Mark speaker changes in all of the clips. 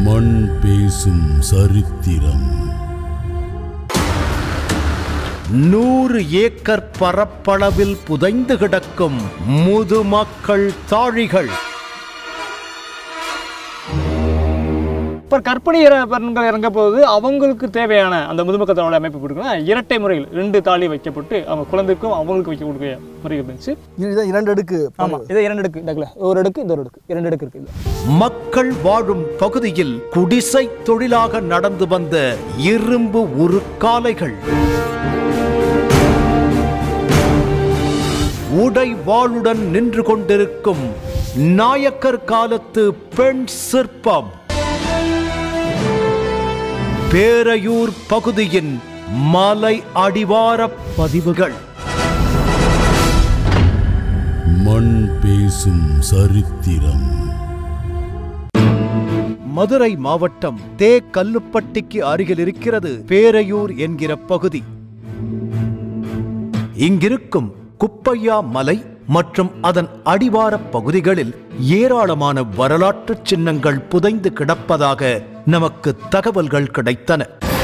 Speaker 1: மண் பேசும் சரித்திரம்.
Speaker 2: 100 ஏக்கர் பரப்பளவில் புதைந்து கிடக்கும் முதுமக்கள் தாழிகள்.
Speaker 3: இப்போ கற்பனை பெண்கள் இறங்க போது அவங்களுக்கு தேவையான அந்த முதுமக்கள் தாழை அமைப்பு கொடுக்கணும். இரட்டை முறையில் 2 தாலி வைக்கப்பட்டு அவங்க குழந்தைக்கும் அவங்களுக்கு வைக்க கொடுக்க முறை இருந்துச்சு.
Speaker 4: இதுதான் 2 அடுக்கு.
Speaker 3: ஆமாம், இதை 2 அடுக்கு. இந்த ஒரு அடுக்கு, இந்த ஒரு அடுக்கு, 2 அடுக்கு இருக்கு.
Speaker 2: மக்கள் வாழும் பகுதியில் குடிசை தொழிலாக நடந்து வந்த இரும்பு உருக்காலைகள், உடை வாளுடன் நின்று கொண்டிருக்கும் நாயக்கர் காலத்து பெண் சிற்பம், பேரையூர் பகுதியின் மலை அடிவார பதிவுகள்.
Speaker 1: மண் பேசும் சரித்திரம்.
Speaker 2: மதுரை மாவட்டம் தேக்கல்லுப்பட்டிக்கு அருகில் இருக்கிறது பேரையூர் என்கிற பகுதி. இங்கிருக்கும் குப்பையா மலை மற்றும் அதன் அடிவார பகுதிகளில் ஏராளமான வரலாற்று சின்னங்கள் புதைந்து கிடப்பதாக நமக்கு தகவல்கள் கிடைத்தன.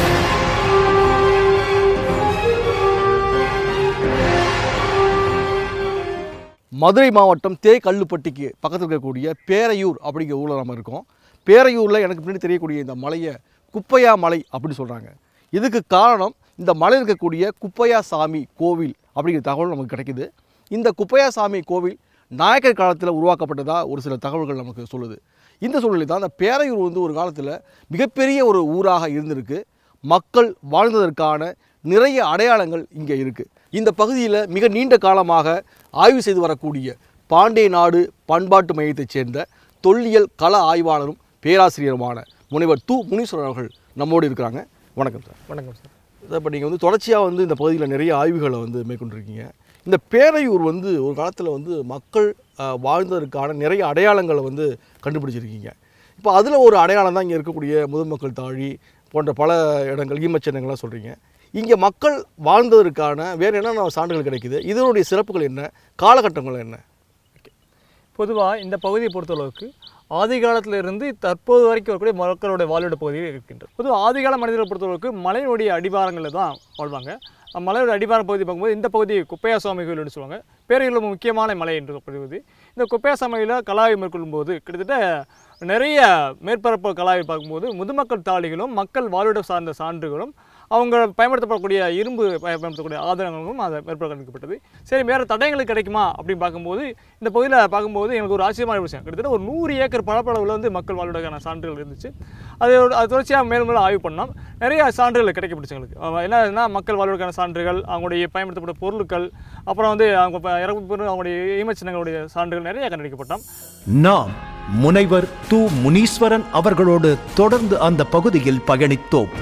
Speaker 4: மதுரை மாவட்டம் தேக்கல்லுப்பட்டிக்கு பக்கத்தில் இருக்கக்கூடிய பேரையூர் அப்படிங்கிற ஊரில் நம்ம இருக்கோம். பேரையூரில் எனக்கு பின்னாடி தெரியக்கூடிய இந்த மலையை குப்பையா மலை அப்படின்னு சொல்கிறாங்க. இதுக்கு காரணம் இந்த மலையில் இருக்கக்கூடிய குப்பையா சாமி கோவில் அப்படிங்கிற தகவல் நமக்கு கிடைக்குது. இந்த குப்பையா சாமி கோவில் நாயக்கர் காலத்தில் உருவாக்கப்பட்டதாக ஒரு சில தகவல்கள் நமக்கு சொல்லுது. இந்த சூழ்நிலை தான் அந்த பேரையூர் வந்து ஒரு காலத்தில் மிகப்பெரிய ஒரு ஊராக இருந்திருக்கு. மக்கள் வாழ்ந்ததற்கான நிறைய அடையாளங்கள் இங்கே இருக்குது. இந்த பகுதியில் மிக நீண்ட காலமாக ஆய்வு செய்து வரக்கூடிய பாண்டிய நாடு பண்பாட்டு மையத்தைச் சேர்ந்த தொல்லியல் கள ஆய்வாளரும் பேராசிரியருமான முனைவர் முனீஸ்வரன் அவர்கள் நம்மோடு இருக்கிறாங்க. வணக்கம் சார்.
Speaker 3: வணக்கம் சார்.
Speaker 4: இப்போ நீங்கள் வந்து தொடர்ச்சியாக வந்து இந்த பகுதியில் நிறைய ஆய்வுகளை வந்து மேற்கொண்டிருக்கீங்க. இந்த பேரையூர் வந்து ஒரு காலத்தில் வந்து மக்கள் வாழ்ந்ததற்கான நிறைய அடையாளங்களை வந்து கண்டுபிடிச்சிருக்கீங்க. இப்போ அதில் ஒரு அடையாளம் தான் இங்கே இருக்கக்கூடிய முதுமக்கள் தாழி போன்ற பல இடங்கள் ஈமச்சின்னங்கள்லாம் சொல்கிறீங்க. இங்கே மக்கள் வாழ்ந்ததற்கான வேறு என்னென்ன சான்றுகள் கிடைக்குது? இதனுடைய சிறப்புகள் என்ன, காலகட்டங்கள் என்ன?
Speaker 3: பொதுவாக இந்த பகுதியை பொறுத்தளவுக்கு ஆதி காலத்திலிருந்து தற்போது வரைக்கும் வரக்கூடிய மக்களுடைய வாழ்விட பகுதியில் இருக்கின்றது. பொதுவாக ஆதிகால மனிதர்களை பொறுத்தளவுக்கு மலையினுடைய அடிவாரங்களில் தான் வாழ்வாங்க. மலையோட அடிவார பகுதி பார்க்கும்போது இந்த பகுதி குப்பையா சாமி கோயில் என்று சொல்லுவாங்க. பேரையூரில் முக்கியமான மலை என்று பகுதி. இந்த குப்பையா சாமியில் கலாய்வு மேற்கொள்ளும்போது கிட்டத்தட்ட நிறைய மேற்பரப்பு கலாய்வு பார்க்கும்போது முதுமக்கள் தாழிகளும் மக்கள் வாழ்விட சார்ந்த சான்றுகளும் அவங்க பயன்படுத்தப்படக்கூடிய இரும்பு பயன்படுத்தக்கூடிய ஆதாரங்களும் அதை மேற்கொள்ளப்பட்டது. சரி, வேறு தடயங்கள் கிடைக்குமா அப்படின்னு பார்க்கும்போது இந்த பகுதியில் பார்க்கும்போது எனக்கு ஒரு ஆச்சரியமான விஷயம், கிட்டத்தட்ட ஒரு 100 ஏக்கர் பரப்பளவில் வந்து மக்கள் வாழ்விடக்கான சான்றுகள் இருந்துச்சு. அது தொடர்ச்சியாக மேலும் மேலும் ஆய்வு பண்ணோம். நிறைய சான்றுகள் கிடைக்கப்பட்டுச்சு எங்களுக்கு. என்னன்னா மக்கள் வாழ்விடக்கான சான்றுகள், அவங்களுடைய பயன்படுத்தப்பட்ட பொருட்கள், அப்புறம் வந்து அவங்க இறப்பு அவங்களுடைய ஈமச்சின்னங்களுடைய சான்றுகள் நிறைய கண்டுபிடிக்கப்பட்டோம்.
Speaker 2: நாம் முனைவர் முனீஸ்வரன் அவர்களோடு தொடர்ந்து அந்த பகுதியில் பயணித்தோம்.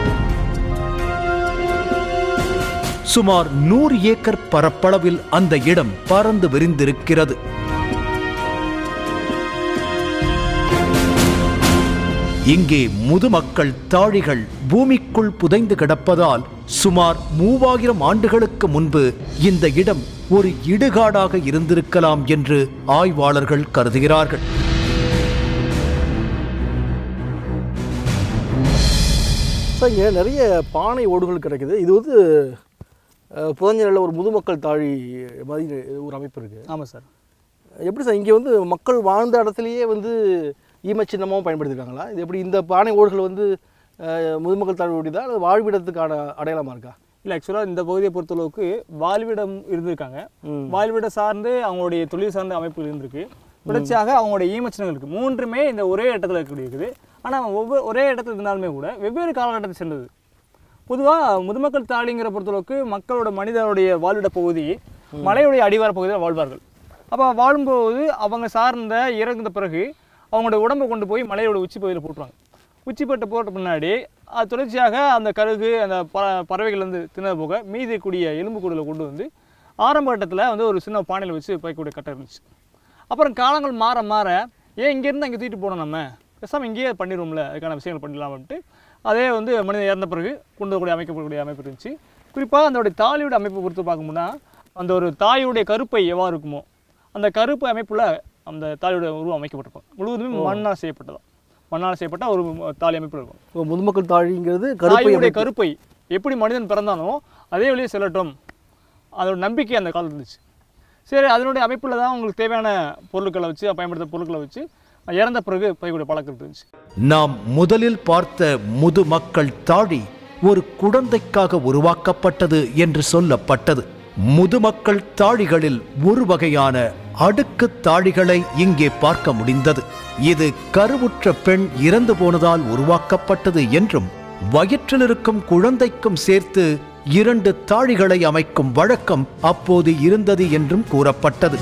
Speaker 2: சுமார் 100 ஏக்கர் பரப்பளவில் அந்த இடம் பறந்து விரிந்திருக்கிறது. இங்கே முதுமக்கள் தாழிகள் பூமிக்குள் புதைந்து கிடப்பதால் சுமார் 3000 ஆண்டுகளுக்கு முன்பு இந்த இடம் ஒரு இடுகாடாக இருந்திருக்கலாம் என்று ஆய்வாளர்கள் கருதுகிறார்கள்.
Speaker 4: சார், இங்கே நிறைய பானை ஓடுகள் கிடைக்குது. இது வந்து புதஞ்சலில் ஒரு முதுமக்கள் தாழி மாதிரி ஒரு அமைப்பு இருக்குது.
Speaker 3: ஆமாம் சார்.
Speaker 4: எப்படி சார் இங்கே வந்து மக்கள் வாழ்ந்த இடத்துலையே வந்து ஈமச்சின்னமாகவும் பயன்படுத்திருக்காங்களா? இது எப்படி இந்த பானை ஓடுகள் வந்து முதுமக்கள் தாழி ஓடிதான் அல்லது வாழ்விடத்துக்கான அடையாளமாக இருக்கா?
Speaker 3: இல்லை, ஆக்சுவலாக இந்த பகுதியை பொறுத்தளவுக்கு வாழ்விடம் இருந்திருக்காங்க. வாழ்விடம் சார்ந்து அவங்களுடைய தொழில் சார்ந்த அமைப்புகள் இருந்திருக்கு. தொடர்ச்சியாக அவங்களுடைய ஈமச்சின்னங்கள் இருக்குது. 3மே இந்த ஒரே இடத்துல இருக்குது. ஆனால் ஒரே இடத்துல இருந்தாலுமே கூட வெவ்வேறு காலகட்டத்தை சேர்ந்தது. பொதுவாக முதுமக்கள் தாழிங்கிற பொறுத்தளவுக்கு மக்களோட மனிதனுடைய வாழ்விட பகுதி மலையுடைய அடிவார பகுதியில் வாழ்வார்கள். அப்போ வாழும்போது அவங்க சார்ந்த இறந்த பிறகு அவங்களோட உடம்பை கொண்டு போய் மலையோட உச்சி பகுதியில் போட்டுருவாங்க. உச்சிப்பட்டு போட்ட பின்னாடி அது தொடர்ச்சியாக அந்த கழுகு அந்த பறவைகள் வந்து தின்னது போக மீதி இருக்கக்கூடிய எலும்பு கூடுதலை கொண்டு வந்து ஆரம்ப கட்டத்தில் வந்து ஒரு சின்ன பானையில் வச்சு வைக்கக்கூடிய கட்டம் இருந்துச்சு. அப்புறம் காலங்கள் மாற மாற ஏன் இங்கேருந்து அங்கே தூக்கிட்டு போனோம், நம்ம பேசாமல் இங்கேயே பண்ணிடுவோம்ல, அதுக்கான விஷயங்கள் பண்ணிடலாம் அப்படின்ட்டு அதே வந்து மனிதன் இறந்த பிறகு கொண்டு வரக்கூடிய அமைக்கப்படக்கூடிய அமைப்பு இருந்துச்சு. குறிப்பாக அதோடைய தாலியோட அமைப்பை பொறுத்து பார்க்கும்போது அந்த ஒரு தாயுடைய கருப்பை எவ்வாறு இருக்குமோ அந்த கருப்பு அமைப்பில் அந்த தாலியோட உருவம் அமைக்கப்பட்டிருக்கும். முழுவதுமே மண்ணால் செய்யப்பட்டதான். மண்ணால் செய்யப்பட்ட ஒரு தாலி அமைப்பு இருக்கும்.
Speaker 4: முதுமக்கள் தாழிங்கிறது
Speaker 3: தாயுடைய கருப்பை எப்படி மனிதன் பிறந்தானோ அதே வழியே செல்லட்டும், அதோட நம்பிக்கை அந்த காலத்தில் இருந்துச்சு. சரி, அதனுடைய அமைப்பில் தான் உங்களுக்கு தேவையான பொருட்களை வச்சு பயன்படுத்த பொருட்களை வச்சு இறந்த பிறகு பைக்கூடிய பழக்கம் இருந்துச்சு.
Speaker 2: நாம் முதலில் பார்த்த முதுமக்கள் தாழி ஒரு குழந்தைக்காக உருவாக்கப்பட்டது என்று சொல்லப்பட்டது. முதுமக்கள் தாழிகளில் ஒரு வகையான அடுக்கு தாழிகளை இங்கே பார்க்க முடிந்தது. இது கருவுற்ற பெண் இறந்து போனதால் உருவாக்கப்பட்டது என்றும் வயிற்றில் இருக்கும் குழந்தைக்கும் சேர்த்து 2 தாழிகளை அமைக்கும் வழக்கம் அப்போது இருந்தது என்றும் கூறப்பட்டது.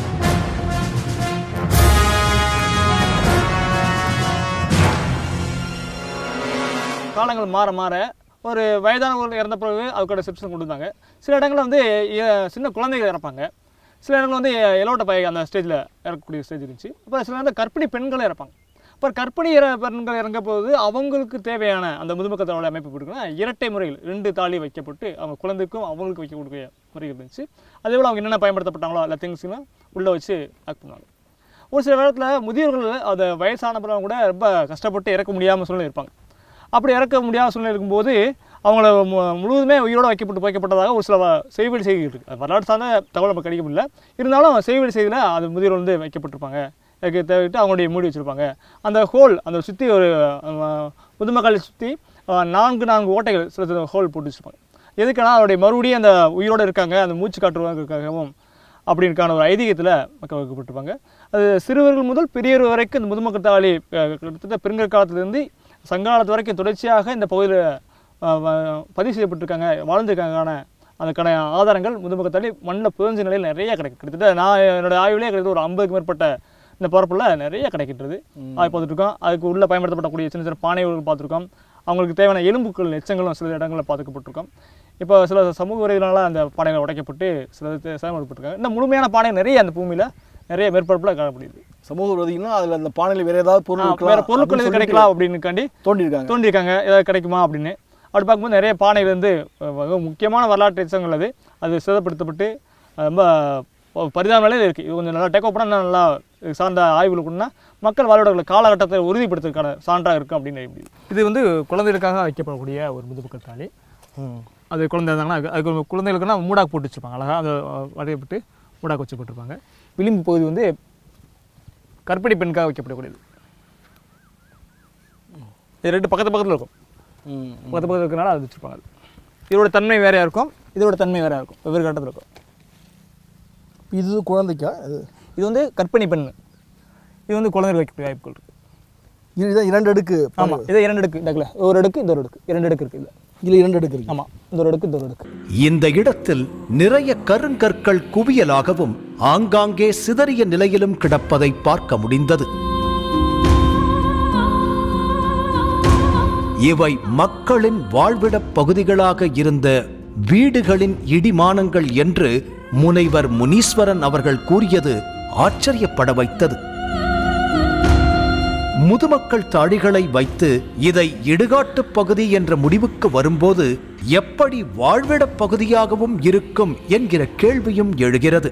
Speaker 3: காலங்கள் மாற மாற ஒரு வயதானவர்கள் இறந்த பிறகு அதுக்கோட ரிசப்ஷன் கொண்டு வந்தாங்க. சில இடங்களில் வந்து சின்ன குழந்தைகள் இறப்பாங்க, சில இடங்கள் வந்து எலோட்ட பை அந்த ஸ்டேஜில் இறக்கக்கூடிய ஸ்டேஜ் இருந்துச்சு. அப்புறம் சில இடத்துல கர்ப்பிணி பெண்களை இறப்பாங்க. அப்புறம் கர்ப்பிணி பெண்கள் இறங்க போது அவங்களுக்கு தேவையான அந்த முதுமக்கள் தாழி அமைப்பு போட்டுக்கணும். இரட்டை முறையில் 2 தாலி வைக்கப்பட்டு அவங்க குழந்தைக்கும் அவங்களுக்கு வைக்கக்கூடிய முறைகள் இருந்துச்சு. அதே போல் அவங்க என்னென்ன பயன்படுத்தப்பட்டாங்களோ எல்லா திங்ஸும் உள்ளே வச்சு ஆக்ட் பண்ணுவாங்க. ஒரு சில நேரத்தில் முதியோர்கள் அதை வயசானப்பறம் கூட ரொம்ப கஷ்டப்பட்டு இறக்க முடியாமல் சூழ்நிலை இருப்பாங்க. அப்படி இறக்க முடியாத சூழ்நிலை இருக்கும்போது அவங்கள முழுவதுமே உயிரோடு வைக்கப்பட்டதாக ஒரு சில செய்திகள் இருக்குது. அது வரலாற்று சார்ந்த தகவல் நம்ம கிடைக்க முடியல. இருந்தாலும் செய்திகள் செய்தியில் அது முதியோர்கள் வந்து வைக்கப்பட்டிருப்பாங்க. அதுக்கு தேவைட்டு அவங்களுடைய மூடி வச்சுருப்பாங்க. அந்த ஹோல் அந்த சுற்றி ஒரு முதுமக்களை சுற்றி 4 ஓட்டைகள் சில ஹோல் போட்டு வச்சுருப்பாங்க. எதுக்குன்னா அவருடைய மறுபடியும் அந்த உயிரோடு இருக்காங்க, அந்த மூச்சு காட்டுறதுக்காகவும் அப்படின்னுக்கான ஒரு ஐதீகத்தில் மக்கள் வைக்கப்பட்டிருப்பாங்க. அது சிறுவர்கள் முதல் பெரியவர் வரைக்கும் இந்த முதுமக்கள் தாலி கிட்டத்தட்ட பெருங்கற்காலத்திலிருந்து சங்ககாலத்து வரைக்கும் தொடர்ச்சியாக இந்த பகுதியில் பதிவு செய்யப்பட்டிருக்காங்க, வாழ்ந்துருக்காங்க. அதுக்கான ஆதாரங்கள் முதுமக்கள் தாலி மண்ணில் புதஞ்ச நிலையில் நிறைய கிடைக்கும். கிட்டத்தட்ட நான் என்னோடய ஆய்விலே கிட்டத்தட்ட ஒரு 50க்கு மேற்பட்ட இந்த பரப்பில் நிறைய கிடைக்கின்றது. அது பார்த்துட்ருக்கோம். அதுக்கு உள்ளே பயன்படுத்தப்படக்கூடிய சின்ன சின்ன பானைகள் பார்த்துருக்கோம். அவங்களுக்கு தேவையான எலும்புக்கள் எச்சங்களும் சில இடங்களில் பார்த்துக்கப்பட்டிருக்கோம். இப்போ சில சமூக விரைவினால் அந்த பானைகள் உடைக்கப்பட்டு சில செயல்படுத்திருக்காங்க. இந்த முழுமையான பானை நிறைய அந்த பூமியில் நிறைய மேற்பரப்பில் காணப்படுது.
Speaker 4: சமூக விரோதினா அதில் அந்த பானையில் வேறு ஏதாவது
Speaker 3: பொருட்கள் எது கிடைக்கலாம் அப்படின்னுக்காண்டி தோண்டியிருக்காங்க. ஏதாவது கிடைக்குமா அப்படின்னு அப்படி பார்க்கும்போது நிறைய பானைகள் வந்து முக்கியமான வரலாற்று எச்சங்கள் அது சேதப்படுத்தப்பட்டு ரொம்ப பரிதாப நிலையில் இருக்குது. இது கொஞ்சம் நல்லா டேக் அப் பண்ணால் நல்லா சார்ந்த ஆய்வுகள் கொண்டா மக்கள் வாழ்வுடைய காலகட்டத்தை உறுதிப்படுத்துறதுக்கான சான்றாக இருக்கும் அப்படின்னு. இது வந்து குழந்தைகளுக்காக வைக்கப்படக்கூடிய ஒரு முதுமக்கள் தாலி. அது குழந்தை இருந்தாங்கன்னா அதுக்கு குழந்தைகளுக்குன்னா மூடாக்கு போட்டு வச்சுருப்பாங்க. அழகாக அதை வரையப்பட்டு மூடாக்கு வச்சு போட்டிருப்பாங்க. விளிம்பு பகுதி வந்து கர்ப்பிணி பெண்காக வைக்கப்படக்கூடியது. இது 2 பக்கத்தில் இருக்கும். பக்கத்தில் இருக்கிறனால அது வச்சுருப்பாங்க. இதோட தன்மை வேறையாக இருக்கும், இதோட தன்மை வேறையாக இருக்கும், வெவ்வேறு கட்டத்தில் இருக்கும்.
Speaker 4: இது குழந்தைக்கா?
Speaker 3: இது வந்து கர்ப்பிணி பெண். இது வந்து குழந்தைகள் வைக்கக்கூடிய வாய்ப்புகள் இருக்குது.
Speaker 4: இதுதான் 2 அடுக்கு.
Speaker 3: ஆமாம், இதை 2 அடுக்கு இருக்குல்ல, ஒரு அடுக்கு இந்த ஒரு அடுக்கு 2 அடுக்கு இருக்குது.
Speaker 4: இதில் 2 அடுக்கு இருக்குது.
Speaker 3: ஆமாம், இந்த ஒரு அடுக்கு இந்த ஒரு அடுக்கு.
Speaker 2: இந்த இடத்தில் நிறைய கருங்கற்கள் குவியலாகவும் ஆங்காங்கே சிதறிய நிலையிலும் கிடப்பதை பார்க்க முடிந்தது. இவை மக்களின் வாழ்விட பகுதிகளாக இருந்த வீடுகளின் இடிமானங்கள் என்று முனைவர் முனீஸ்வரன் அவர்கள் கூறியது ஆச்சரியப்பட வைத்தது. முதுமக்கள் தாழிகளை வைத்து இதை இடுகாட்டு பகுதி என்ற முடிவுக்கு வரும்போது எப்படி வாழ்விட பகுதியாகவும் இருக்கும் என்கிற கேள்வியும் எழுகிறது.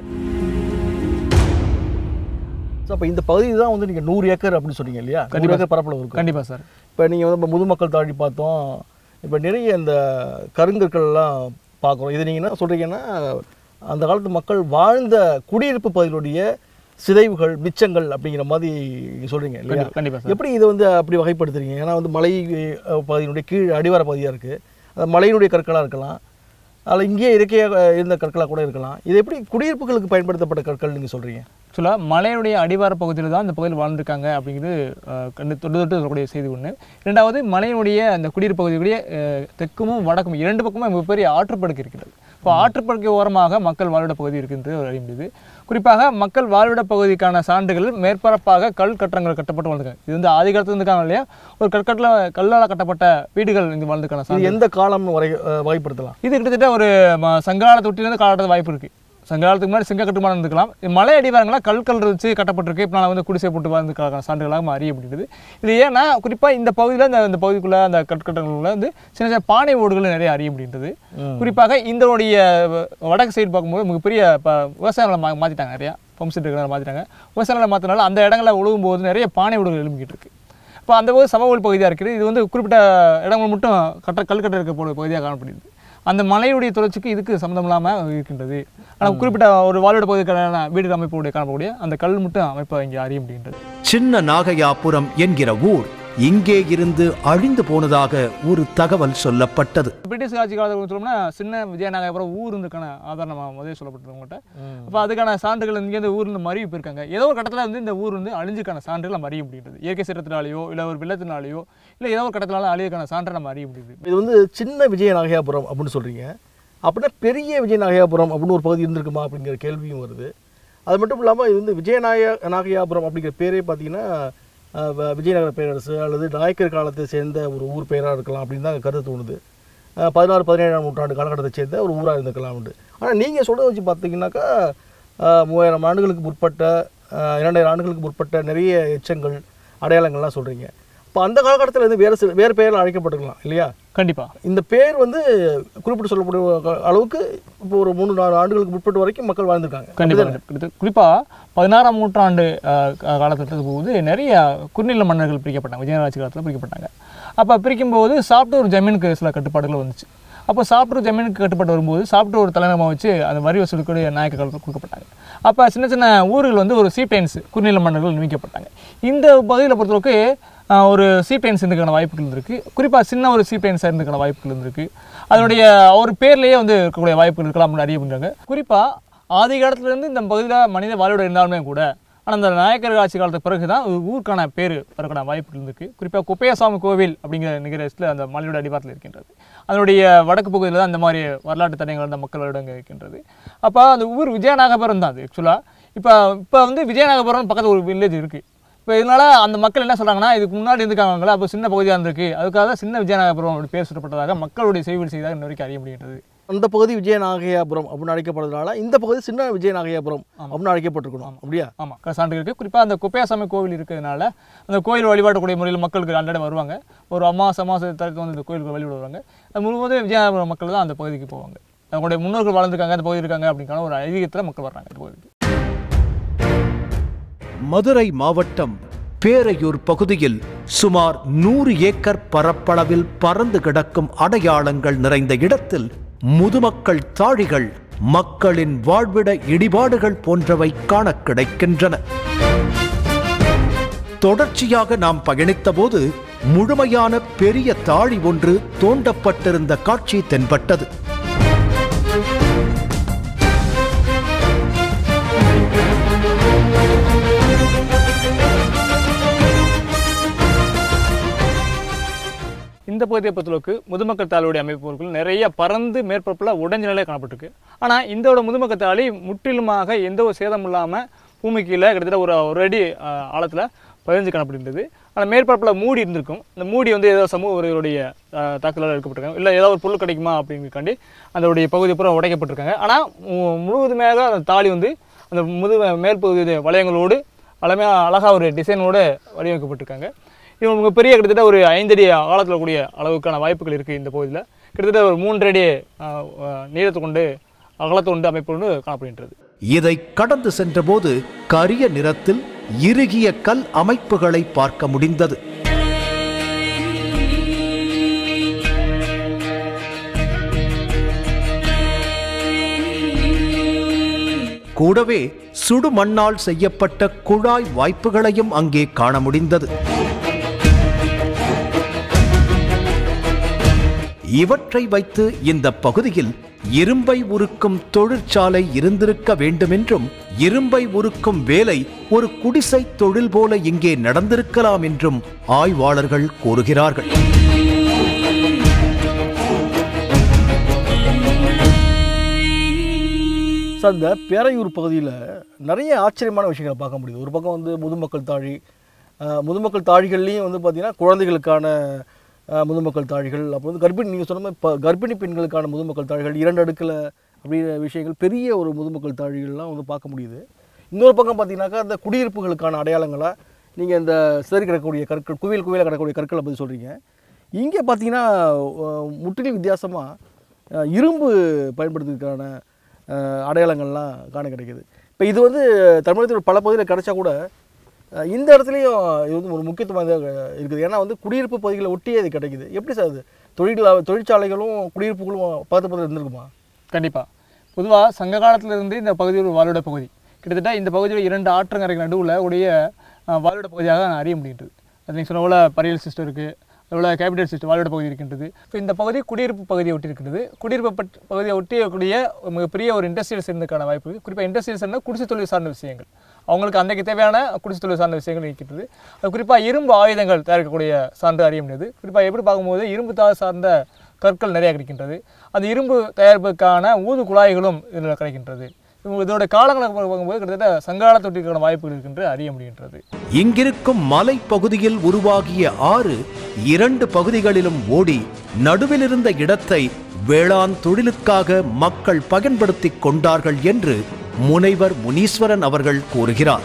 Speaker 4: அப்போ இந்த பகுதி தான் வந்து நீங்கள் 100 ஏக்கர் அப்படின்னு சொன்னீங்க இல்லையா? 100 ஏக்கர் பரப்பளவு இருக்கும்.
Speaker 3: கண்டிப்பாக சார்.
Speaker 4: இப்போ நீங்கள் வந்து முதுமக்கள் தாழி பார்த்தோம். இப்போ நிறைய இந்த கருங்கற்கள்லாம் பார்க்குறோம். இது நீங்கள் என்ன சொல்கிறீங்கன்னா அந்த காலத்து மக்கள் வாழ்ந்த குடியிருப்பு பகுதிகளுடைய சிதைவுகள் மிச்சங்கள் அப்படிங்கிற மாதிரி சொல்கிறீங்க இல்லையா?
Speaker 3: கண்டிப்பாக.
Speaker 4: எப்படி இதை வந்து அப்படி வகைப்படுத்துறீங்க? ஏன்னா வந்து மலை பகுதியினுடைய கீழ் அடிவார பகுதியாக இருக்குது, அது மலையினுடைய கற்களாக இருக்கலாம், அதில் இங்கேயே இயற்கையாக இருந்த கற்களாக கூட இருக்கலாம். இது எப்படி குடியிருப்புகளுக்கு பயன்படுத்தப்பட்ட கற்கள் நீங்கள் சொல்கிறீங்க?
Speaker 3: ஆக்சுவலாக மலையுடைய அடிவார பகுதியில் தான் இந்த பகுதியில் வாழ்ந்துருக்காங்க அப்படிங்கிறது தொட்டு சொல்லக்கூடிய செய்தி ஒன்று. 2வது மலையினுடைய அந்த குடியிருப்பு பகுதியுடைய தெற்கும் வடக்கும் 2 பக்கமும் மிகப்பெரிய ஆற்றுப்படுக்கை இருக்கிறது. இப்போ ஆற்றுப்படுக்கை ஓரமாக மக்கள் வாழ்விட பகுதி இருக்கின்றது அறிய முடியுது. குறிப்பாக மக்கள் வாழ்விட பகுதிக்கான சான்றுகள் மேற்பரப்பாக கல் கட்டடங்கள் கட்டப்பட்டு வாழ்ந்துருக்காங்க. இது வந்து ஆதி காலத்தில் இருந்துக்காங்க இல்லையா? ஒரு கல்லால் கட்டப்பட்ட வீடுகள் இங்கே வாழ்ந்துக்கான சான்று.
Speaker 4: எந்த காலம் வகைப்படுத்தலாம்? இது
Speaker 3: கிட்டத்தட்ட ஒரு சங்ககால தொட்டிலிருந்து காலகட்டத்தில் வாய்ப்பு இருக்குது. சங்ககாலத்துக்கு முன்னாடி சிங்க கட்டுமானம் இருந்துக்கலாம். மலை அடிவாரங்களாக கல் வச்சு கட்டப்பட்டிருக்கு. இப்போ நான் வந்து குடிசை போட்டு வாழ்ந்துக்கான சான்றுகளாக அறிய முடியுது. இது ஏன்னா குறிப்பாக இந்த பகுதியில் இந்த பகுதிக்குள்ளே அந்த கட்டடங்களுக்குள்ள வந்து சின்ன சின்ன பானை ஓடுகள் நிறைய அறிய முடியுது. குறிப்பாக இதனுடைய வடக்கு சைடு பார்க்கும்போது மிகப்பெரிய விவசாயங்களை மாற்றிட்டாங்க. நிறையா பம்ப் செட் இருக்கிற மாற்றிட்டாங்க. விவசாயங்களை மாற்றினால அந்த இடங்களில் உழுகும்போது நிறைய பானை ஓடுகள் எழும்பிக்கிட்டு இருக்கு. இப்போ அந்த போது சமவெளி பகுதியாக இருக்குது. இது வந்து குறிப்பிட்ட இடங்கள் மட்டும் கல்கட்டை இருக்கக்கூடிய பகுதியாக காணப்படுகிறது. அந்த மலையுடைய தொடர்ச்சிக்கு இதுக்கு சம்மந்தம் இல்லாமல் இருக்கின்றது. ஆனால் குறிப்பிட்ட ஒரு வாழ்விட பகுதிக்கான வீடு அமைப்புடைய காணக்கூடிய அந்த கல் மட்டும் அமைப்பை இங்கே அறிய முடிகின்றது.
Speaker 2: சின்ன நாகையாபுரம் என்கிற ஊர் இங்கே இருந்து அழிந்து போனதாக ஒரு தகவல் சொல்லப்பட்டது.
Speaker 3: பிரிட்டிஷ் ஆட்சி காலத்தில் சொல்லணும்னா சின்ன விஜயநகரபுரம் ஊர் இருந்துக்கான ஆதாரம் முதலே சொல்லப்பட்டிருக்கவங்கள்ட்ட. அப்போ அதுக்கான சான்றுகள் இங்கேருந்து ஊர்லேருந்து மறிவு போயிருக்காங்க. ஏதோ ஒரு கட்டத்தில் வந்து இந்த ஊர் வந்து அழிஞ்சுக்கான சான்றுகள் நம்ம அறிய முடியுது. இயற்கை சீற்றத்தினாலேயோ இல்லை ஒரு வெள்ளத்தினாலேயோ இல்லை ஏதோ ஒரு கட்டத்தினால அழியக்கான சான்றை நம்ம அறிய முடியுது.
Speaker 4: இது வந்து சின்ன விஜயநகையாபுரம் அப்படின்னு சொல்கிறீங்க. அப்படின்னா பெரிய விஜயநகையாபுரம் அப்படின்னு ஒரு பகுதி இருந்திருக்குமா அப்படிங்கிற கேள்வியும் வருது. அது மட்டும் இல்லாமல் இது வந்து விஜயநாயகபுரம் அப்படிங்கிற பேரே பார்த்தீங்கன்னா விஜயநகர பேரரசு அல்லது நாயக்கர் காலத்தை சேர்ந்த ஒரு ஊர் பெயராக இருக்கலாம் அப்படின்னு தான் கருத்து தோணுது. 16-17ஆம் நூற்றாண்டு காலகட்டத்தை சேர்ந்த ஒரு ஊராக இருந்திருக்கலாம் உண்டு. ஆனால் நீங்கள் சொல்கிறத வச்சு பார்த்தீங்கன்னாக்கா 3000 ஆண்டுகளுக்கு முற்பட்ட 2000 ஆண்டுகளுக்கு முற்பட்ட நிறைய எச்சங்கள் அடையாளங்கள்லாம் சொல்கிறீங்க. இப்போ அந்த காலகட்டத்தில் வந்து வேறு பெயரில் அழைக்கப்பட்டிருக்கலாம் இல்லையா?
Speaker 3: கண்டிப்பாக
Speaker 4: இந்த பேர் வந்து குறிப்பிட்டு சொல்லக்கூடிய அளவுக்கு இப்போ ஒரு 3-4 ஆண்டுகளுக்கு முற்பட்டு வரைக்கும் மக்கள் வாழ்ந்துருக்காங்க.
Speaker 3: கண்டிப்பாக குறிப்பாக 16ஆம் நூற்றாண்டு காலகட்டத்துக்கு போது நிறைய குறுநில மன்னர்கள் பிரிக்கப்பட்டாங்க. விஜயநகர காலத்தில் பிரிக்கப்பட்டாங்க. அப்போ பிரிக்கும்போது சாப்பிட்டு ஜமீனுக்கு சில கட்டுப்பாடுகள் வந்துச்சு. அப்போ சாப்பிட்டு ஜமீனுக்கு கட்டுப்பாடு வரும்போது சாப்பிட்டு ஒரு தலைநகரமாக வச்சு அந்த வரி வசூலுக்குடைய நாயக்க காலத்தில் கொடுக்கப்பட்டாங்க. அப்போ சின்ன சின்ன ஊர்கள் வந்து ஒரு சீப்டைன்ஸ் குறுநில மன்னர்கள் நியமிக்கப்பட்டாங்க. இந்த பகுதியில் பொறுத்தளவுக்கு ஒரு சீப்டைன்ஸ் இருந்துக்கான வாய்ப்புகள் இருந்திருக்கு. குறிப்பாக சின்ன ஒரு சீப்டைன்ஸாக இருந்துக்கான வாய்ப்புகள் இருந்திருக்கு. அதனுடைய ஒரு பேர்லேயே வந்து இருக்கக்கூடிய வாய்ப்புகள் இருக்கலாம் அப்படின்னு அறிய முடியாங்க. குறிப்பாக ஆதி காலத்துலேருந்து இந்த பகுதியில் மனித வாழ்வோடு இருந்தாலுமே கூட ஆனால் அந்த நாயக்கர் ஆட்சி காலத்துக்கு பிறகு தான் ஊருக்கான பேர் வரக்கான வாய்ப்புகள் இருந்திருக்கு. குறிப்பாக குப்பையாசாமி கோவில் அப்படிங்கிற நிகழ்ச்சியில் அந்த மலையோட அடிவாரத்தில் இருக்கின்றது. அதனுடைய வடக்கு பகுதியில் தான் அந்த மாதிரி வரலாற்று தடயங்கள் அந்த மக்களோட அங்கே இருக்கின்றது. அப்போ அந்த ஊர் விஜயநாகபுரம் தான் அது ஆக்சுவலாக. இப்போ வந்து விஜயநாகபுரம் பக்கத்தில் ஒரு வில்லேஜ் இருக்குது. இப்போ இதனால் அந்த மக்கள் என்ன சொல்கிறாங்கன்னா இதுக்கு முன்னாடி இருந்துக்காங்களா அப்போ சின்ன பகுதியாக இருந்திருக்கு, அதுக்காக சின்ன விஜயநாகபுரம் அப்படி பேர் சுட்டப்பட்டதாக மக்களுடைய செய்திகள் செய்தாக இன்ன வரைக்கும் அறிய முடிகின்றது.
Speaker 4: அந்த பகுதி விஜயநாகையாபுரம் அப்படின்னு அழைக்கப்படுறதுனால இந்த பகுதி சின்ன விஜயநாகையாபுரம் அப்படின்னு அழைக்கப்பட்டிருக்கணும் அப்படியா?
Speaker 3: ஆமாம், சான்று இருக்குது. குறிப்பாக அந்த குப்பையாசாமி கோவில் இருக்கிறதுனால அந்த கோயில் வழிபாட்டுக்கூடிய முறையில் மக்களுக்கு அன்றாட வருவாங்க. ஒரு அமாவாசை தரத்து வந்து இந்த கோயிலுக்கு வழிபட வருவாங்க. அது முழுவதும் விஜயநாகபுரம் மக்கள் தான் அந்த பகுதிக்கு போவாங்க. அவங்களுடைய முன்னோர்கள் வாழ்ந்துருக்காங்க, அந்த பகுதி இருக்காங்க அப்படிங்கிற ஒரு ஐதீகத்தில் மக்கள் வர்றாங்க இந்த பகுதிக்கு.
Speaker 2: மதுரை மாவட்டம் பேரையூர் பகுதியில் சுமார் 100 ஏக்கர் பரப்பளவில் பறந்து கிடக்கும் அடையாளங்கள் நிறைந்த இடத்தில் முதுமக்கள் தாழிகள், மக்களின் வாழ்விட இடிபாடுகள் போன்றவை காண கிடைக்கின்றன. தொடர்ச்சியாக நாம் பயணித்த போது முழுமையான பெரிய தாழி ஒன்று தோண்டப்பட்டிருந்த காட்சி தென்பட்டது.
Speaker 3: இந்த பகுதியை பொறுத்தளவுக்கு முதுமக்கள் தாழியுடைய அமைப்புகள் நிறைய பறந்து மேற்பரப்பில் உடைஞ்ச நிலையில் காணப்பட்டிருக்கு. ஆனால் இந்த முதுமக்கள் தாழி முற்றிலுமாக எந்த ஒரு சேதம் இல்லாமல் பூமிக்கு கீழே கிட்டத்தட்ட ஒரு அடி ஆழத்தில் பதிஞ்சு காணப்படுகின்றது. ஆனால் மேற்பரப்பில் மூடி இருந்திருக்கும். இந்த மூடி வந்து ஏதோ சமூகவர்களுடைய தாக்குதலால் எடுக்கப்பட்டிருக்காங்க, இல்லை ஏதாவது ஒரு பொருள் கிடைக்குமா அப்படிங்கிறக்காண்டி அதோடைய பகுதி பூரா உடைக்கப்பட்டிருக்காங்க. ஆனால் முழுவதுமாக அந்த தாழி வந்து அந்த மேல் பகுதி வளையங்களோடு அழகாக ஒரு டிசைனோடு வடிவமைக்கப்பட்டிருக்காங்க. இவங்க பெரிய கிட்டத்தட்ட ஒரு 5 அடி ஆழத்தில் கூடிய அளவுக்கான வாய்ப்புகள் இருக்குது. இந்த பகுதியில் கிட்டத்தட்ட ஒரு 3 அடி நீளத்தை கொண்டு அகலத்தை கொண்டு அமைப்பு கொண்டு காணப்படுகின்றது.
Speaker 2: இதை கடந்து சென்றபோது கரிய நிறத்தில் இறுகிய கல் அமைப்புகளை பார்க்க முடிந்தது. கூடவே சுடு மண்ணால் செய்யப்பட்ட குழாய் வாய்ப்புகளையும் அங்கே காண முடிந்தது. இவற்றை வைத்து இந்த பகுதியில் இரும்பை உருக்கும் தொழிற்சாலை இருந்திருக்க வேண்டுமென்றும் இரும்பை உருக்கும் வேலை ஒரு குடிசை தொழில் போல இங்கே நடந்திருக்கலாம் என்றும் ஆய்வாளர்கள் கூறுகிறார்கள்.
Speaker 4: அந்த பேரையூர் பகுதியில் நிறைய ஆச்சரியமான விஷயங்களை பார்க்க முடியுது. ஒரு பக்கம் வந்து முதுமக்கள் தாழி, முதுமக்கள் தாழிகள்லேயும் வந்து பார்த்திங்கன்னா குழந்தைகளுக்கான முதுமக்கள் தாழிகள், அப்புறம் வந்து கர்ப்பிணி, நீங்கள் சொன்ன மாதிரி கர்ப்பிணி பெண்களுக்கான முதுமக்கள் தாழிகள், 2 அடுக்கில் அப்படிங்கிற விஷயங்கள், பெரிய ஒரு முதுமக்கள் தாழிகள்லாம் வந்து பார்க்க முடியுது. இன்னொரு பக்கம் பார்த்தீங்கன்னாக்கா அந்த குடியிருப்புகளுக்கான அடையாளங்களாக நீங்கள் இந்த சிதறி கிடக்கக்கூடிய கற்கள், குவியல் கிடக்கக்கூடிய கற்களை பற்றி சொல்கிறீங்க. இங்கே பார்த்தீங்கன்னா முற்றிலும் வித்தியாசமாக இரும்பு பயன்படுத்துறதுக்கான அடையாளங்கள்லாம் காண கிடைக்கிது. இப்போ இது வந்து தமிழகத்தில் பல பகுதியில் கிடைச்சா கூட இந்த இடத்துலையும் இது வந்து ஒரு முக்கியத்துவமாக இருக்குது. ஏன்னா வந்து குடியிருப்பு பகுதிகளை ஒட்டியே இது கிடைக்குது. எப்படி சார் அது தொழிற்சாலைகளும் குடியிருப்புகளும் பக்கத்து இருந்திருக்குமா?
Speaker 3: கண்டிப்பாக. பொதுவாக சங்க காலத்திலிருந்து இந்த பகுதி ஒரு வாழ்விட பகுதி. கிட்டத்தட்ட இந்த பகுதியில் 2 ஆற்றங்கரைக்கு நடுவில் உடைய வாழ்விட பகுதியாக அறிய முடிகின்றது. அது நீங்கள் சொன்ன போல் பரியல் சிஸ்டம் இருக்குது, அதுபோல் கேபிட்டல் சிஸ்டம் வாழ்விட பகுதி இருக்கின்றது. இப்போ இந்த பகுதி குடியிருப்பு பகுதியை ஒட்டி இருக்கின்றது. குடியிருப்பு பகுதியை ஒட்டியக்கூடிய மிகப்பெரிய ஒரு இண்டஸ்ட்ரியல் சேர்ந்ததுக்கான வாய்ப்பு இருக்குது. குறிப்பாக இண்டஸ்ட்ரியல் சேர்ந்த குடிசை தொழில் சார்ந்த விஷயங்கள், அவங்களுக்கு அன்றைக்கு தேவையான குடிசை தொழில் சார்ந்த விஷயங்கள் இருக்கின்றது. அது குறிப்பாக இரும்பு ஆயுதங்கள் தயாரிக்கக்கூடிய சார்ந்து அறிய முடியாது. குறிப்பாக எப்படி பார்க்கும்போது இரும்பு தாள் சார்ந்த கற்கள் நிறைய கிடைக்கின்றது. அந்த இரும்பு தயாரிப்புக்கான ஊது குழாய்களும் இதில் கிடைக்கின்றது. இதோட காலங்களை பார்க்கும்போது கிட்டத்தட்ட சங்கால தொட்டிற்கான வாய்ப்புகள் இருக்கின்ற அறிய முடிகின்றது.
Speaker 2: இங்கிருக்கும் மலை பகுதியில் உருவாகிய ஆறு 2 பகுதிகளிலும் ஓடி நடுவில் இருந்த இடத்தை வேளாண் தொழிலுக்காக மக்கள் பயன்படுத்திக் கொண்டார்கள் என்று முனைவர் முனீஸ்வரன் அவர்கள் கூறுகிறார்.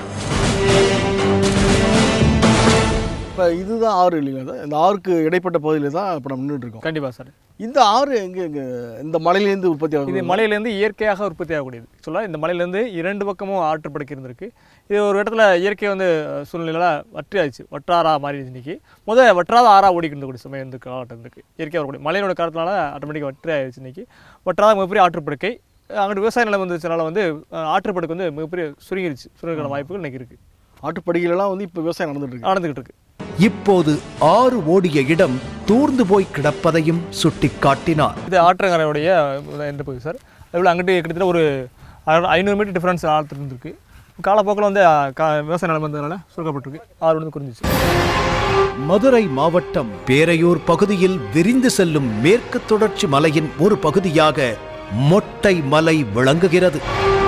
Speaker 4: இப்போ இதுதான் ஆறு இல்லைங்களா? இந்த ஆறுக்கு இடைப்பட்ட பகுதியில் தான் இப்போ நம்ம நின்றுட்டு இருக்கோம்.
Speaker 3: கண்டிப்பாக சார்.
Speaker 4: இந்த ஆறு எங்கே இந்த மலையிலேருந்து உற்பத்தி ஆகும்?
Speaker 3: இது மலையிலேருந்து இயற்கையாக உற்பத்தி ஆகக்கூடியது. சொல்லலாம் இந்த மலையிலேருந்து 2 பக்கமும் ஆற்றுப்படுக்கை இருந்திருக்கு. இது ஒரு இடத்துல இயற்கை வந்து சூழ்நிலையில் வற்றி ஆயிடுச்சு, வற்றாரா மாறிடுச்சு. இன்றைக்கி வற்றாத ஆறா ஓடிக்கிட்டு சமயம் இருந்து காலகட்டம் இருக்குது. இயற்கையாக வரக்கூடிய மலையோட காலத்தினால ஆட்டோமேட்டிக்காக வற்றி ஆயிடுச்சு. இன்றைக்கி வற்றாத மிகப்பெரிய ஆற்றுப்படுக்கை. அங்கிட்டு விவசாய நிலம் வந்துச்சனால வந்து ஆற்றுப்படுக்கை வந்து மிகப்பெரிய சுருங்கிற வாய்ப்புகள் இன்றைக்கி இருக்குது.
Speaker 4: ஆற்றுப்படுகையிலலாம் வந்து இப்போ விவசாயம் நடந்துகிட்டு இருக்கு.
Speaker 2: இப்போது ஆறு ஓடிய இடம் தூர்ந்து போய் கிடப்பதையும் சுட்டிக்காட்டினார்.
Speaker 3: இது ஆற்றங்கரையுடைய எந்த பகுதி சார். அதுபோல் அங்கிட்டு கிட்டத்தட்ட ஒரு 500 மீட்டர் டிஃப்ரென்ஸ் ஆழத்தில் இருந்திருக்கு. காலப்போக்கில் வந்து விவசாய நிலம் வந்ததுனால சுருக்கப்பட்டிருக்கு. ஆறு வந்து குறிஞ்சிச்சு.
Speaker 2: மதுரை மாவட்டம் பேரையூர் பகுதியில் விரிந்து செல்லும் மேற்கு தொடர்ச்சி மலையின் ஒரு பகுதியாக மொட்டை மலை விளங்குகிறது.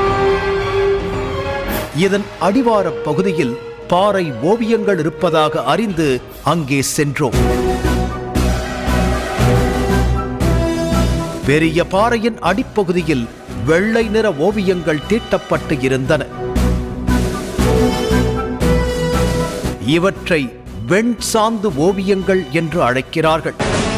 Speaker 2: இதன் அடிவார பகுதியில் பாறை ஓவியங்கள் இருப்பதாக அறிந்து அங்கே சென்றோம். பெரிய பாறையின் அடிப்பகுதியில் வெள்ளை நிற ஓவியங்கள் தீட்டப்பட்டு இருந்தன. இவற்றை வெண் சாந்து ஓவியங்கள் என்று அழைக்கிறார்கள்.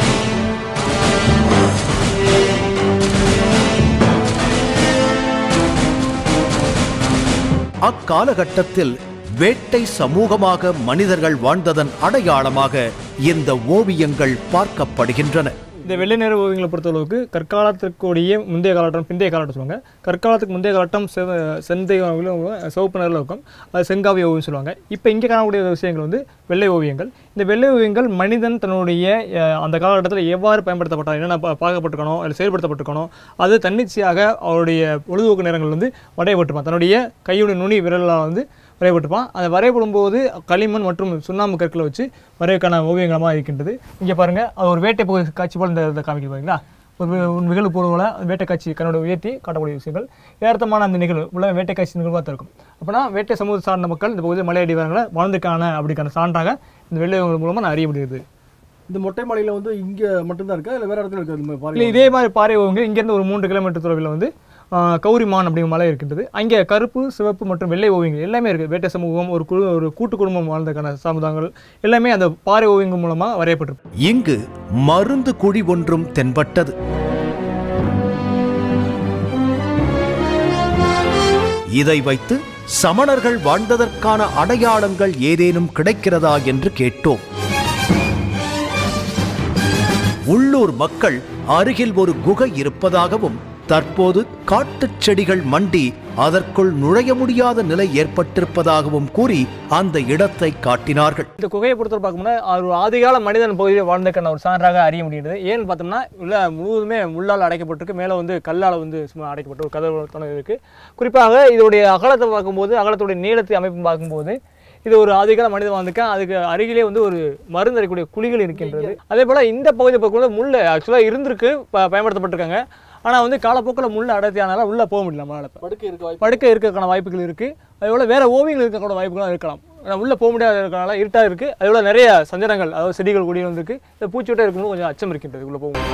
Speaker 2: அக்காலகட்டத்தில் வேட்டை சமூகமாக மனிதர்கள் வாழ்ந்ததன் அடையாளமாக இந்த ஓவியங்கள் பார்க்கப்படுகின்றன.
Speaker 3: இந்த வெள்ளை நிற ஓவியங்களை பொறுத்தளவுக்கு கற்காலத்திற்குரிய முந்தைய காலகட்டம் பிந்தைய காலகட்டம் சொல்லுவாங்க. கற்காலத்துக்கு முந்தைய காலகட்டம் செந்தை சிவப்பு நிறத்தில் இருக்கும், அது செங்காவி ஓவியம் சொல்லுவாங்க. இப்போ இங்கே காணக்கூடிய விஷயங்கள் வந்து வெள்ளை ஓவியங்கள். இந்த வெள்ளை ஓவியங்கள் மனிதன் தன்னுடைய அந்த காலகட்டத்தில் எவ்வாறு பயன்படுத்தப்பட்டார், என்னென்ன பார்க்கப்பட்டிருக்கணும், அதில் செயல்படுத்தப்பட்டிருக்கணும், அது தன்னிச்சையாக அவருடைய பொழுதுபோக்கு நேரங்கள் வந்து வரையப்பட்டிருப்பான். தன்னுடைய கையுடைய நுனி விரலால் வந்து வரையப்பட்டிருப்பான். அதை வரையப்படும்போது களிமண் மற்றும் சுண்ணாம்பு கற்களை வச்சு வரையக்கான ஓவியங்களமாக இருக்கின்றது. இங்கே பாருங்கள், அது ஒரு வேட்டை காட்சி போல் இந்த காமிக்க பாருங்களா. ஒரு நிகழ்வு போல வேட்டை காட்சி கண்ணோட உயர்த்தி காட்டக்கூடிய விஷயங்கள் யதார்த்தமான அந்த நிகழ்வு உள்ள வேட்டை காட்சி நிகழ்வாக தான் இருக்கும். அப்படின்னா வேட்டை சமூக சார்ந்த மக்கள் இந்த பகுதியில் மலையடி வரங்களை வாழ்ந்துக்கான அப்படிக்கான சான்றாக இந்த வெள்ளை மூலமாக நான் அறிய முடியுது.
Speaker 4: இந்த மொட்டை மலையில் வந்து இங்கே மட்டும்தான் இருக்கா இல்லை வேறு இடத்துல இருக்காது?
Speaker 3: இல்லை, இதே மாதிரி பாறை ஓவியங்கள் இங்கேருந்து ஒரு 3 கிலோமீட்டர் தொலைவில் வந்து கௌரிமான் அப்படிங்கிற மலை இருக்கின்றது. அங்கே கருப்பு, சிவப்பு மற்றும் வெள்ளை ஓவியங்கள் எல்லாமே இருக்குது. வேட்டை சமூகம், ஒரு கூட்டு குடும்பம் வாழ்ந்ததுக்கான சமுதாயங்கள் எல்லாமே அந்த பாறை ஓவியங்கள் மூலமாக வரையப்பட்டிருக்கு.
Speaker 2: இங்கு மருந்து குழி ஒன்றும் தென்பட்டது. இதை வைத்து சமணர்கள் வாழ்ந்ததற்கான அடையாளங்கள் ஏதேனும் கிடைக்கிறதா என்று கேட்டோம். உள்ளூர் மக்கள் அருகில் ஒரு குகை இருப்பதாகவும் தற்போது காட்டுச் செடிகள் மண்டி அதற்குள் நுழைய முடியாத நிலை ஏற்பட்டிருப்பதாகவும் கூறி அந்த இடத்தை காட்டினார்கள்.
Speaker 3: இந்த குகையை பொறுத்தவரை பார்க்கும்போது ஒரு ஆதிகால மனிதன் பகுதியில் வாழ்ந்ததுக்கான ஒரு சான்றாக அறிய முடியுது. ஏன்னு பார்த்தோம்னா உள்ள முழுவதுமே முள்ளால் அடைக்கப்பட்டிருக்கு. மேலே வந்து கல்லால் வந்து சும்மா அடைக்கப்பட்ட ஒரு கதவு இருக்குது. குறிப்பாக இதோடைய அகலத்தை பார்க்கும்போது, அகலத்துடைய நீளத்தை அமைப்பு பார்க்கும்போது இது ஒரு ஆதிகால மனிதன் வாழ்ந்துக்கான். அதுக்கு அருகிலே வந்து ஒரு மருந்து அடைக்கக்கூடிய குழிகள் இருக்கின்றது. அதே போல் இந்த பகுதியை பார்க்கும்போது முள் ஆக்சுவலாக இருந்திருக்கு, பயன்படுத்தப்பட்டிருக்காங்க. ஆனால் வந்து காலப்போக்கில் முள்ள அடர்த்தியானால உள்ளே போக முடியல. நம்மளால் படுக்கை இருக்கிறதுக்கான வாய்ப்புகள் இருக்குது. அதேபோல் வேறு ஓவியங்கள் இருக்கக்கூட வாய்ப்புகளும் இருக்கலாம். உள்ளே போக முடியாத இருக்கனால இருட்டாக இருக்குது. அதேபோல் நிறைய சஞ்சனங்கள், அதாவது செடிகள் கூடிய வந்துருக்கு. இந்த பூச்சிவிட்டே இருக்கும்போது கொஞ்சம் அச்சம் இருக்கின்றது உள்ளே போகும்.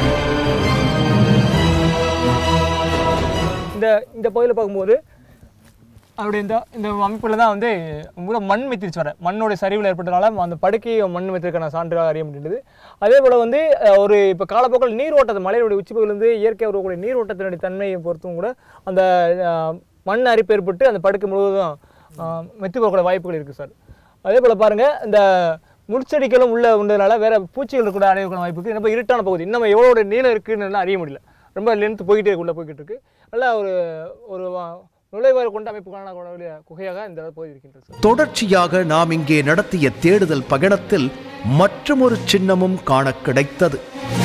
Speaker 3: இந்த பகுதியில் பார்க்கும்போது அப்படி இந்த அமைப்பில் தான் வந்து மண் மெத்திருச்சு வர மண்ணோடைய சரிவில் ஏற்பட்டனால அந்த படுக்கையை மண் மெத்திருக்கான சான்றாக அறிய முடியுது. அதே போல் வந்து ஒரு இப்போ காலப்போக்கில் நீரோட்டத்தை மலையினுடைய உச்சிப்பகுதியிலிருந்து இயற்கை வரக்கூடிய நீரோட்டத்தினுடைய தன்மையை பொறுத்தும் கூட அந்த மண் அரிப்பு ஏற்பட்டு அந்த படுக்கை முழுவதும் மெத்தி போகக்கூடிய வாய்ப்புகள் இருக்குது சார். அதே போல் பாருங்கள் இந்த முட்செடிகளும் உள்ள உண்டதுனால வேறு பூச்சிகள் கூட அடையக்கூடிய வாய்ப்பு இருக்குது. ரொம்ப இருட்டான பகுதி, இன்னும் எவ்வளோ நீளம் இருக்குன்னு அறிய முடியல. ரொம்ப லென்த் போய்கிட்டே உள்ளே போய்கிட்டு இருக்கு. நல்லா ஒரு நுழைவாயில் கொண்ட அமைப்பு காணக்கூடிய குகையாக இந்த பகுதி இருக்கின்றது.
Speaker 2: தொடர்ச்சியாக நாம் இங்கே நடத்திய தேடுதல் பயணத்தில் மற்றொரு சின்னமும் காண கிடைத்தது.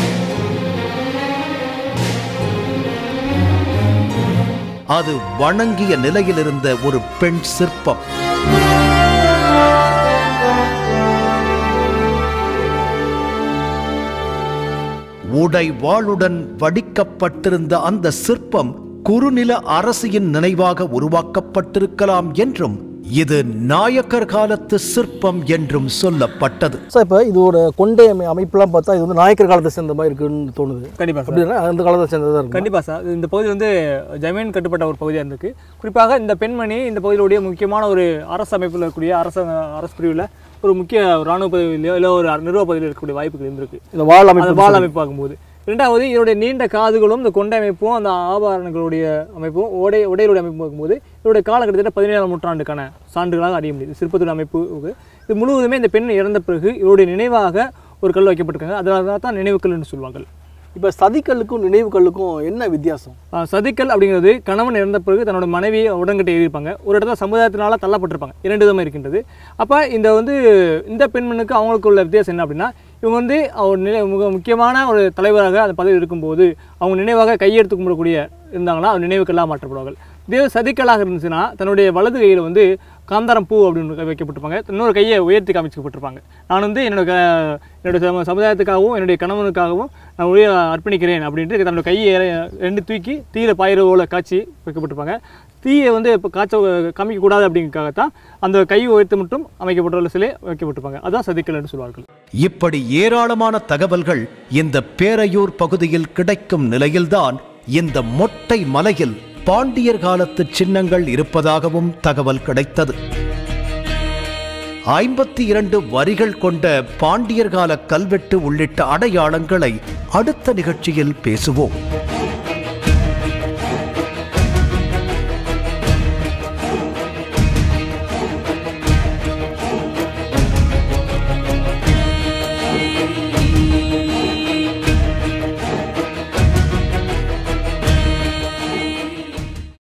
Speaker 2: அது வணங்கிய நிலையில் இருந்த ஒரு பெண் சிற்பம். உடை வாளுடன் வடிக்கப்பட்டிருந்த அந்த சிற்பம் குறுநில அரசியின் நினைவாக உருவாக்கப்பட்டிருக்கலாம் என்றும் இது நாயக்கர் காலத்து சிற்பம் என்றும் சொல்லப்பட்டது.
Speaker 4: சார் இப்போ இதோட கொண்டை அமைப்புலாம் பார்த்தா இது வந்து நாயக்கர் காலத்தை சேர்ந்த மாதிரி இருக்குன்னு தோணுது.
Speaker 3: கண்டிப்பாக
Speaker 4: அப்படின்னா அந்த காலத்தை சேர்ந்ததாக இருக்கும்.
Speaker 3: கண்டிப்பாக சார். இந்த பகுதி வந்து ஜமீன் கட்டுப்பட்ட ஒரு பகுதியாக இருந்திருக்கு. குறிப்பாக இந்த பெண்மணி இந்த பகுதியிலுடைய முக்கியமான ஒரு அரசு அமைப்பில் இருக்கக்கூடிய அரசு பிரிவில் ஒரு முக்கிய இராணுவ பதவியிலையோ இல்லை ஒரு நிறுவ பதவியில் இருக்கக்கூடிய வாய்ப்புகள் இருந்திருக்கு இந்த வாள் அமைப்பு பார்க்கும்போது. இரண்டாவது இதனுடைய நீண்ட காதுகளும் இந்த கொண்டை அமைப்பும் அந்த ஆபரணங்களுடைய அமைப்பும் உடையுடைய அமைப்பு பார்க்கும்போது இதோடைய காலகட்டத்தில் 17ஆம் நூற்றாண்டுக்கான சான்றுகளாக அறிய முடியுது. சிற்பத்துடைய அமைப்பு இது முழுவதுமே இந்த பெண் இறந்த பிறகு இவருடைய நினைவாக ஒரு கல் வைக்கப்பட்டிருக்காங்க. அதனால தான் நினைவுக்கல்னு சொல்லுவாங்க. இப்போ சதிக்கல்லுக்கும் நினைவுக்கல்லுக்கும் என்ன வித்தியாசம்? சதிக்கல் அப்படிங்கிறது கணவன் இறந்த பிறகு தன்னோட மனைவியை உடன்கட்டை எழுதியிருப்பாங்க. ஒரு இடத்துல சமுதாயத்தினால தள்ளப்பட்டிருப்பாங்க. 2 விதமாக இருக்கின்றது. அப்போ இந்த பெண்மண்ணுக்கு அவங்களுக்கு உள்ள வித்தியாசம் என்ன அப்படின்னா, இவங்க ஒரு முக்கியமான ஒரு தலைவராக அந்த பதவி இருக்கும்போது அவங்க நினைவாக கையெடுத்து கும்பிடக்கூடிய இருந்தாங்கன்னா அது நினைவுக்கெல்லாம் மாற்றப்படுவார்கள். இதே சதிக்கலாக இருந்துச்சுன்னா தன்னுடைய வலது கையில் காந்தாரம் பூ அப்படின்னு வைக்கப்பட்டிருப்பாங்க. இன்னொரு கையை உயர்த்தி காமிக்கப்பட்டிருப்பாங்க. நான் என்னுடைய சமுதாயத்துக்காகவும் என்னுடைய கணவனுக்காகவும் நான் உரிய அர்ப்பணிக்கிறேன் அப்படின்ட்டு தன்னோட கையை 2 தூக்கி தீயில பாயிரவோல காட்சி வைக்கப்பட்டிருப்பாங்க. தீயை இப்போ காமிக்கக்கூடாது அப்படிங்கிறதுக்காகத்தான் அந்த கை உயர்த்து மட்டும் அமைக்கப்பட்டுள்ள சிலை வைக்கப்பட்டிருப்பாங்க. அதான் சதிக்கல் என்று சொல்வார்கள்.
Speaker 2: இப்படி ஏராளமான தகவல்கள் இந்த பேரையூர் பகுதியில் கிடைக்கும் நிலையில்தான் இந்த மொட்டை மலையில் பாண்டியர் காலத்து சின்னங்கள் இருப்பதாகவும் தகவல் கிடைத்தது. 52 வரிகள் கொண்ட பாண்டியர் கால கல்வெட்டு உள்ளிட்ட அடையாளங்களை அடுத்த நிகழ்ச்சியில் பேசுவோம்.